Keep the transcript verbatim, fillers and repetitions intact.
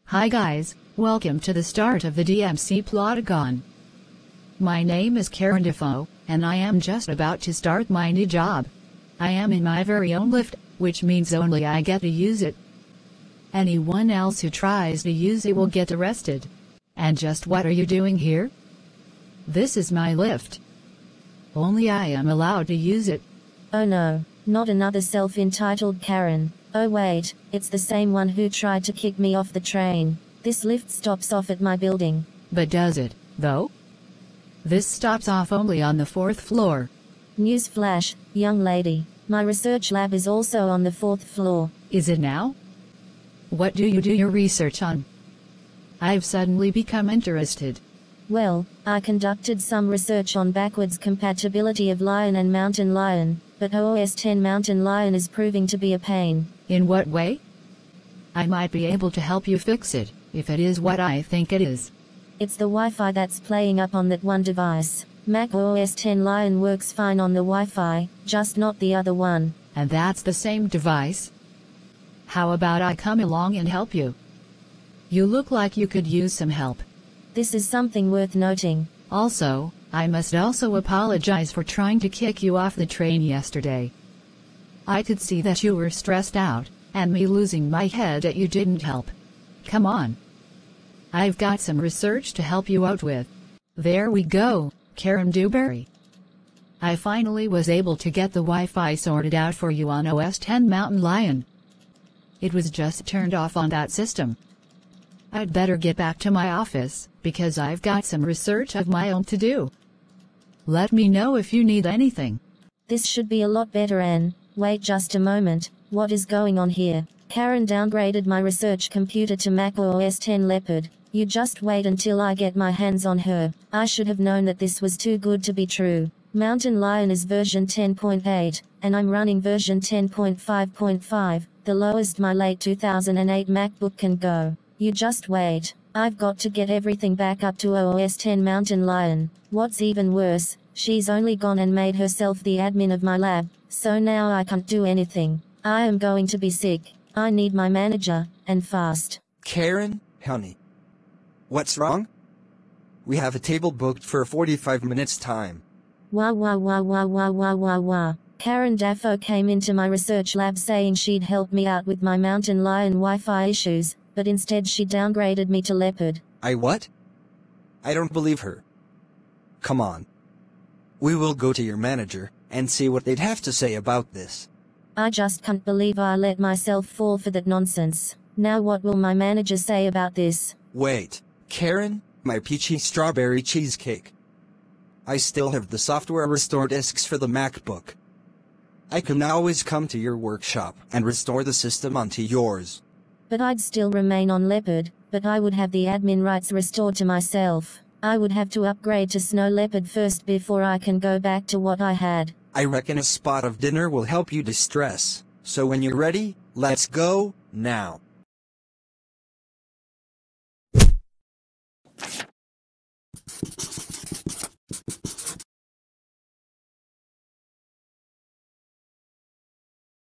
Hi guys, welcome to the start of the D M C Plotagon. My name is Karen Defoe, and I am just about to start my new job. I am in my very own lift, which means only I get to use it. Anyone else who tries to use it will get arrested. And just what are you doing here? This is my lift. Only I am allowed to use it. Oh no, not another self-entitled Karen. Oh wait, it's the same one who tried to kick me off the train. This lift stops off at my building. But does it, though? This stops off only on the fourth floor. Newsflash, young lady. My research lab is also on the fourth floor. Is it now? What do you do your research on? I've suddenly become interested. Well, I conducted some research on backwards compatibility of Lion and Mountain Lion, but O S ten Mountain Lion is proving to be a pain. In what way? I might be able to help you fix it, if it is what I think it is. It's the Wi-Fi that's playing up on that one device. Mac O S ten Lion works fine on the Wi-Fi, just not the other one. And that's the same device? How about I come along and help you? You look like you could use some help. This is something worth noting. Also, I must also apologize for trying to kick you off the train yesterday. I could see that you were stressed out, and me losing my head at you didn't help. Come on. I've got some research to help you out with. There we go, Karen Dewberry. I finally was able to get the Wi-Fi sorted out for you on O S ten Mountain Lion. It was just turned off on that system. I'd better get back to my office, because I've got some research of my own to do. Let me know if you need anything. This should be a lot better, Anne. Wait just a moment, what is going on here? Karen downgraded my research computer to Mac O S ten Leopard. You just wait until I get my hands on her. I should have known that this was too good to be true. Mountain Lion is version ten point eight, and I'm running version ten point five point five, the lowest my late two thousand eight MacBook can go. You just wait. I've got to get everything back up to O S ten Mountain Lion. What's even worse, she's only gone and made herself the admin of my lab, so now I can't do anything. I am going to be sick. I need my manager, and fast. Karen, honey. What's wrong? We have a table booked for forty-five minutes time. Wah wah wah wah wah wah wah wah. Karen Defoe came into my research lab saying she'd help me out with my Mountain Lion Wi-Fi issues, but instead she downgraded me to Leopard. I what? I don't believe her. Come on. We will go to your manager, and see what they'd have to say about this. I just can't believe I let myself fall for that nonsense. Now what will my manager say about this? Wait, Karen, my peachy strawberry cheesecake. I still have the software restore disks for the MacBook. I can always come to your workshop and restore the system onto yours. But I'd still remain on Leopard, but I would have the admin rights restored to myself. I would have to upgrade to Snow Leopard first before I can go back to what I had. I reckon a spot of dinner will help you distress. So when you're ready, let's go, now.